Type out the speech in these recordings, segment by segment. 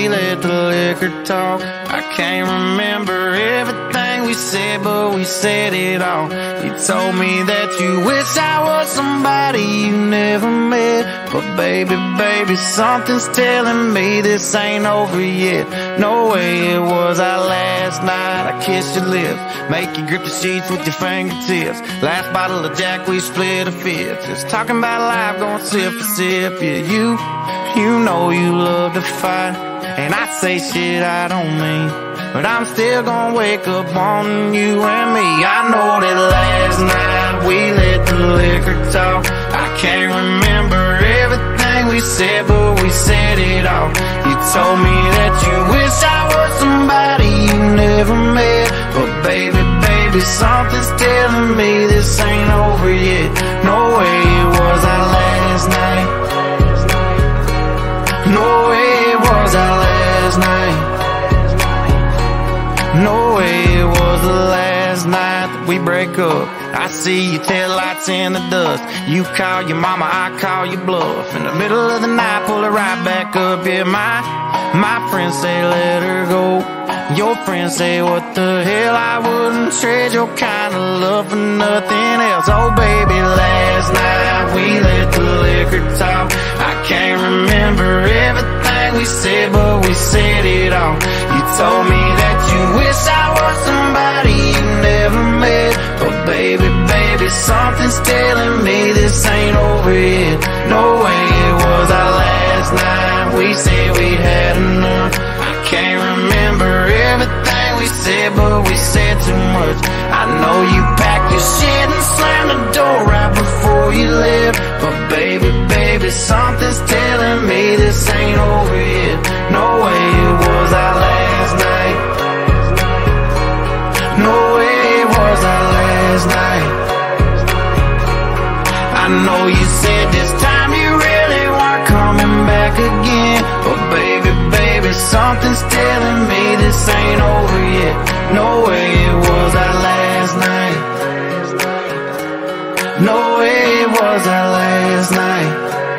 we let the liquor talk. I can't remember everything we said, but we said it all. You told me that you wish I was somebody you never met. But baby, baby, something's telling me this ain't over yet. No way it was our last night. I kissed your lips, make you grip the sheets with your fingertips. Last bottle of Jack, we split a fifth. Just talking about life, going sip for sip. Yeah, you know you love to fight, and I say shit I don't mean, but I'm still gonna wake up wanting you and me. I know that last night we let the liquor talk. I can't remember everything we said, but we said it all. You told me that you wish I was somebody you never met. But baby, baby, something's telling me this ain't over yet. No way it was our last night. No way it was our last night. No way it was the last night that we break up. I see your taillights in the dust. You call your mama, I call your bluff. In the middle of the night, pull her right back up. Yeah, my friends say let her go. Your friends say what the hell, I wouldn't trade your kind of love for nothing else. Oh baby, last night we let the liquor talk. I can't remember everything we said, but we said it all. You told me that you wish I was somebody you never met. But baby, baby, something's telling me this ain't over yet. No way it was our last night. We said we had enough. I can't remember everything we said, but we said too much. I know you packed your shit and slammed the door right before you left. But baby, baby, something's telling me this ain't over yet. No way it was our last night. No way it was our last night. I know you said this time you really weren't coming back again. But baby, baby, something's telling me this ain't over yet. No way it was our last night. No way it was our last night.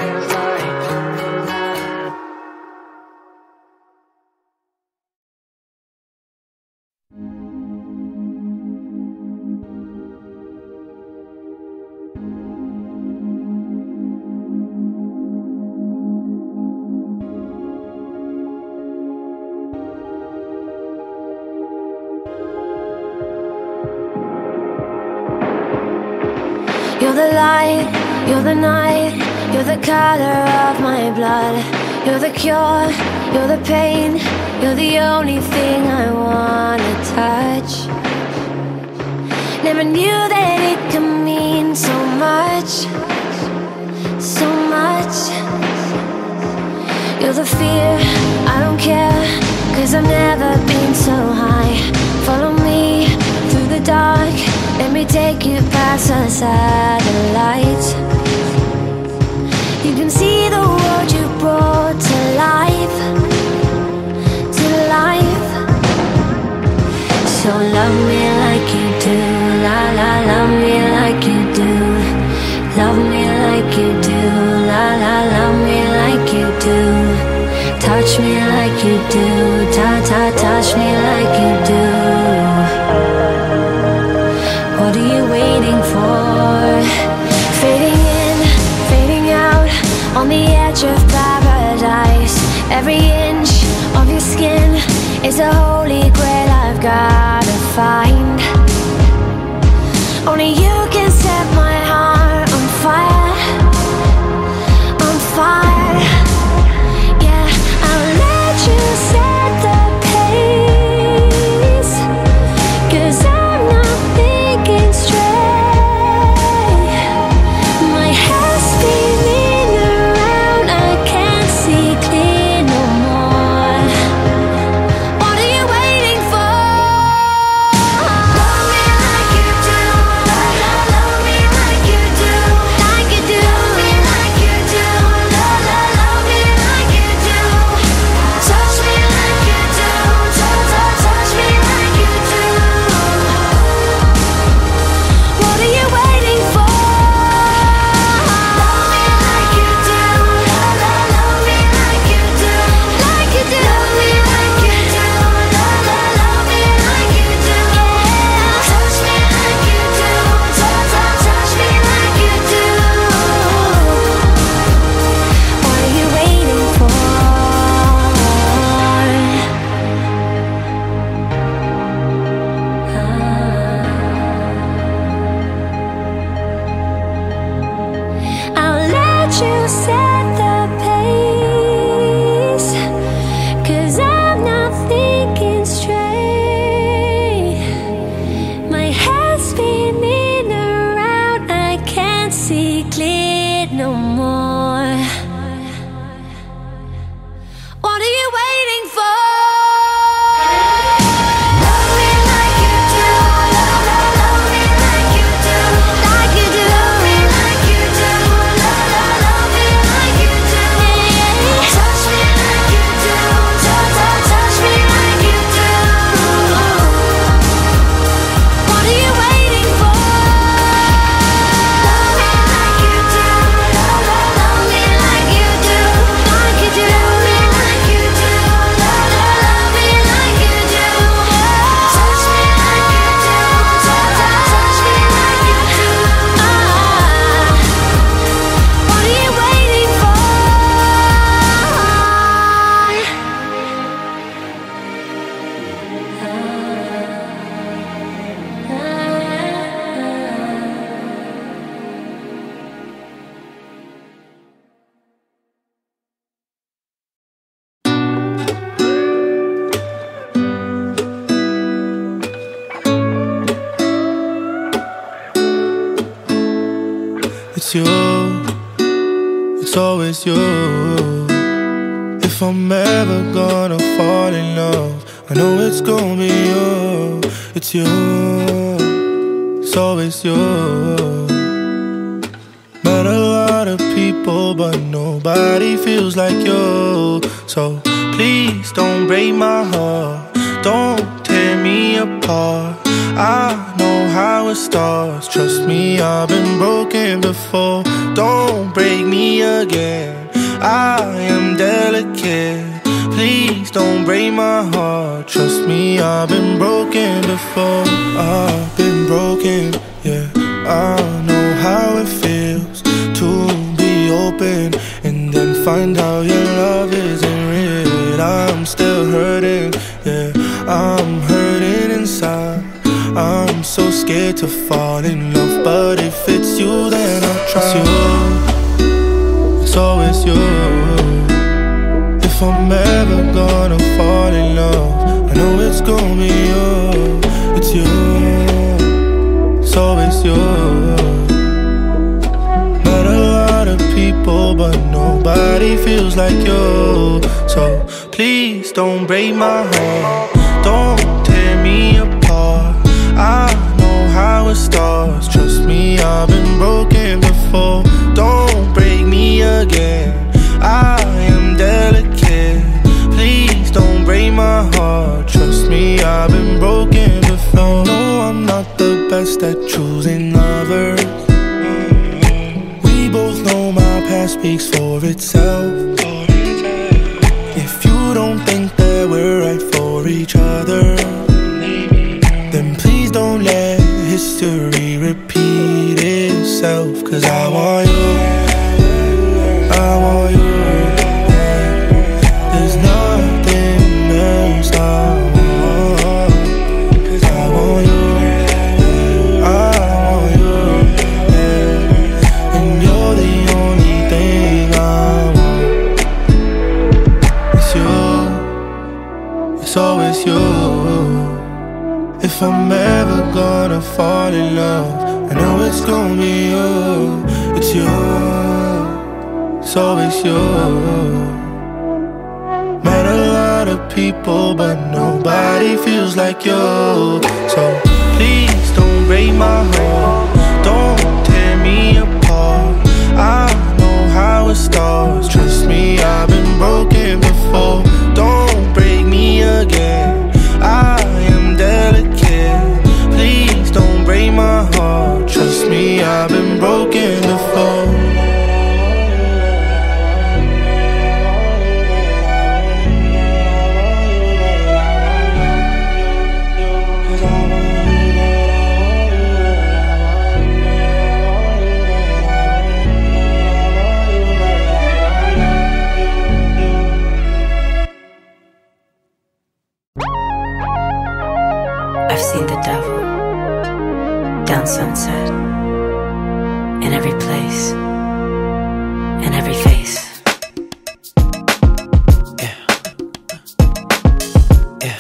You're the light, you're the night, you're the color of my blood. You're the cure, you're the pain, you're the only thing I wanna touch. Never knew that it could mean so much, so much. You're the fear, I don't care, 'cause I've never been so high. Follow me through the dark, let me take you past the satellites. You can see the world you brought to life, to life. So love me like you do, la la, love me like you do. Love me like you do, la la, love me like you do. Touch me like you do, ta ta, touch me like you do. What are you waiting for? Fading in, fading out, on the edge of paradise. Every inch of your skin is a holy grail I've gotta find. Only you can set my heart on fire, on fire. Yeah, I'll let you set the pace, 'cause I'm not thinking straight. My head's spinning around, I can't see clear no more. What are you waiting for? Love me like you do, la la la. It's you, it's always you. If I'm ever gonna fall in love, I know it's gonna be you. It's you, it's always you. Met a lot of people, but nobody feels like you. So please don't break my heart, don't tear me apart. I know how it starts, trust me, I've been broken before. Don't break me again, I am delicate. Please don't break my heart, trust me, I've been broken before. I've been broken, yeah. I know how it feels to be open and then find out your love isn't real. I'm still hurting, yeah, I'm hurting inside. I'm so scared to fall in love, but if it's you, then I'll try. It's you, it's always you. If I'm ever gonna fall in love, I know it's gonna be you. It's you, it's always you. Met a lot of people, but nobody feels like you. So please don't break my heart, don't tear me apart. I know how it starts, trust me, I've been broken before. Don't break me again, I am delicate. Please don't break my heart, trust me, I've been broken before. No, I'm not the best at choosing lovers. We both know my past speaks for itself. If you don't think that we're right for each other, then please don't let history repeat itself. Cause I want you, I want you. There's nothing else I want. Cause I want you, I want you. And you're the only thing I want. It's you, it's always you. If I'm ever gonna fall in love, I know it's gonna be you. It's you, it's always you. Met a lot of people, but nobody feels like you. So please don't break my heart, don't tear me apart. I know how it starts, trust me, I've been broken before. Don't break me again, I am delicate. Please don't break my heart, trust me, I've been broken before. I've seen the devil down Sunset, in every place, in every face. Yeah. Yeah.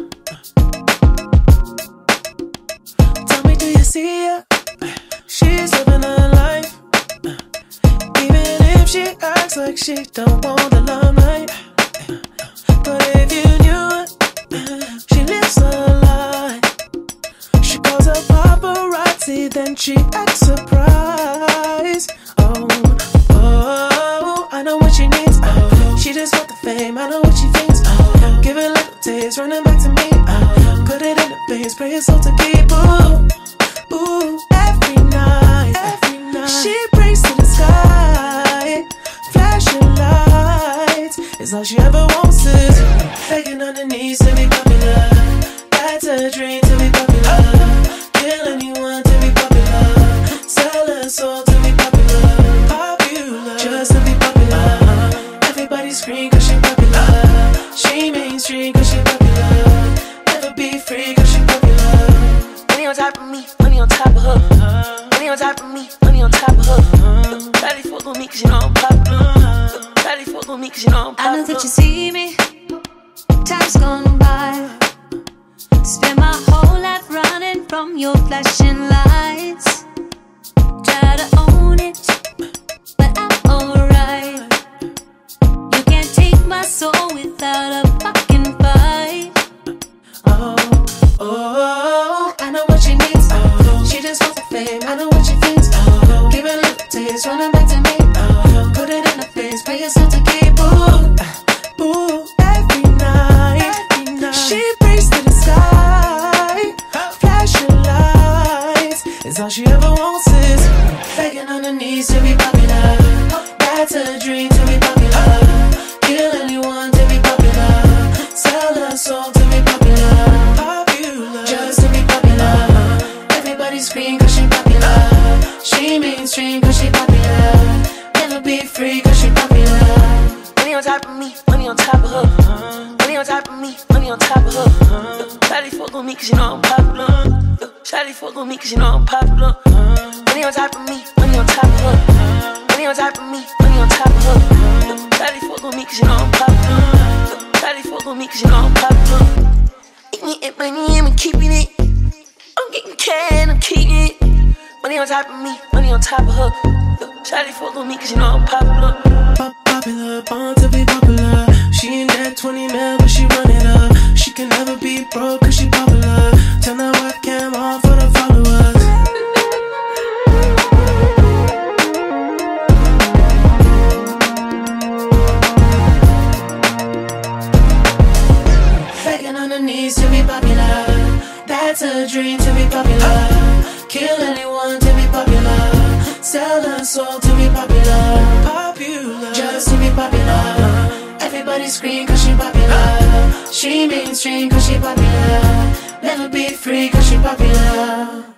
Tell me, do you see her? She's living her life, even if she acts like she don't want the limelight. But if you knew it, she lives her life. She calls her paparazzi, then she acts surprised. Oh, oh, I know what she needs. Oh, she just want the fame, I know what she thinks. Oh, give it little taste, running back to me. Oh, put it in the base, pray it's all to keep. Ooh, ooh, every night, she prays to the sky. Flashing lights is all she ever wants is begging on her knees to be popular. That's a dream to be popular. Kill anyone to be popular. Sell her soul to be popular. Popular, just to be popular. Everybody scream cause she popular. She mainstream cause she popular. Never be free cause she popular. Money on top of me, money on top of her. Money on top of me, money on top of her. Daddy fuck with me cause you know I'm popular. Daddy fuck with me cause you know I'm popular. I know that you see me, time's gone by. Spend my whole life running from your flashing lights. Try to own it, cause all she ever wants is begging on her knees to be popular. That's a dream to be popular. Kill anyone to be popular. Sell her soul to be popular. Popular, just to be popular. Everybody scream cause she popular. She mainstream cause she popular. Never be free cause she popular. Money on top of me, money on top of her. Money on top of me, money on top of her. Shawty fuck on me cause you know I'm popular. Shawty fuck on me cause you know I'm popular. Money on top of me, money on top of her. Money on top of me, money on top of her. Shawty fuck on me cause you know I'm popular. Shawty fuck on me cause you know I'm popular. Eating it, money, I'm keeping it. I'm getting can, I'm keeping it. Money on top of me, money on top of her. Shawty fuck on me cause you know I'm popular. Popular, born to be popular. She ain't that 20 mil, but she run it up. She can never be broke cause she popular. Turn that webcam on for the followers. Begging on her knees to be popular. That's a dream to be popular. Kill anyone to be popular. Sell her soul to be popular. Popular, just to be popular. Everybody scream cause she popular. She mainstream cause she popular. Never be free cause she popular.